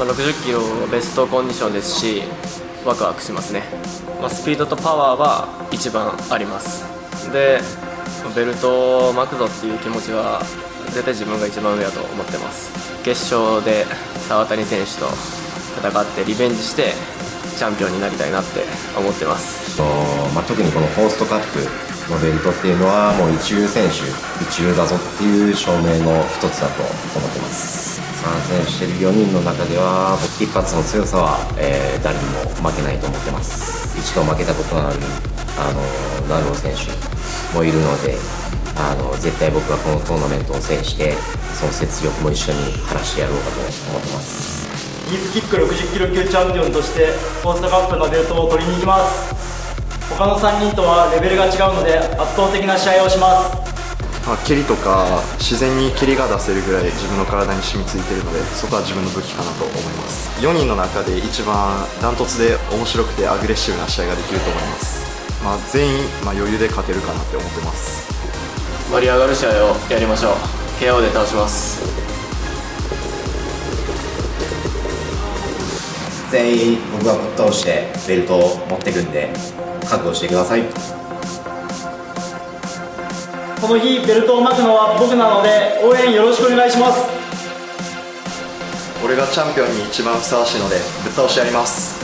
60キロベストコンディションですし、ワクワクしますね。スピードとパワーは一番あります。でベルトを巻くぞっていう気持ちは絶対自分が一番上だと思ってます。決勝で沢谷選手と戦ってリベンジしてチャンピオンになりたいなって思ってます。 特にこのホーストカップのベルトっていうのはもう一流選手一流だぞっていう証明の一つだと思ってます。参戦している4人の中では一発の強さは、誰にも負けないと思ってます。一度負けたことのあるナルオ選手もいるので、絶対僕はこのトーナメントを制してその雪辱も一緒に晴らしてやろうかと思ってます。 ディープキック60キロ級チャンピオンとしてホーストカップのベルトを取りに行きます。他の3人とはレベルが違うので圧倒的な試合をします。 蹴りとか自然に蹴りが出せるぐらい自分の体に染みついているので、そこは自分の武器かなと思います。4人の中で一番ダントツで面白くてアグレッシブな試合ができると思います。全員、余裕で勝てるかなって思ってます。 盛り上がる試合をやりましょう。 KO で倒します。 全員僕がぶっ倒してベルトを持っていくんで覚悟してください。 この日ベルトを巻くのは僕なので応援よろしくお願いします。 俺がチャンピオンに一番ふさわしいのでぶっ倒してやります。